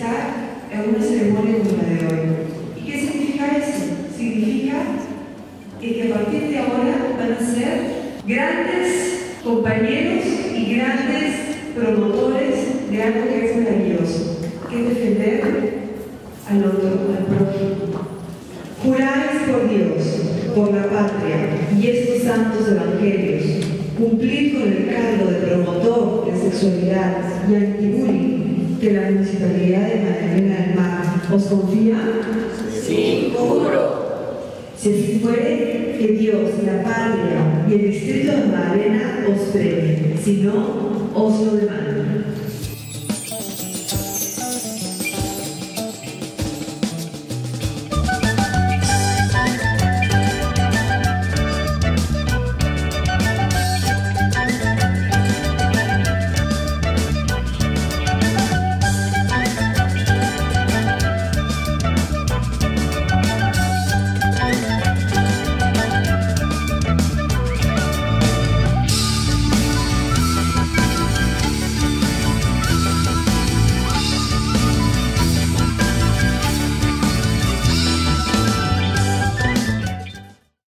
estar en una ceremonia como la de hoy. ¿Y qué significa eso? Significa que a partir de ahora van a ser grandes compañeros y grandes promotores de algo que es maravilloso, que es defender al otro, al prójimo. Juráis por Dios, por la patria y estos santos evangelios, cumplir con el cargo de promotor de sexualidad y antibullying que la Municipalidad de Magdalena del Mar os confía. Sí, juro. Si así fuere, que Dios, la patria y el distrito de Magdalena os premien, si no, os lo demandan.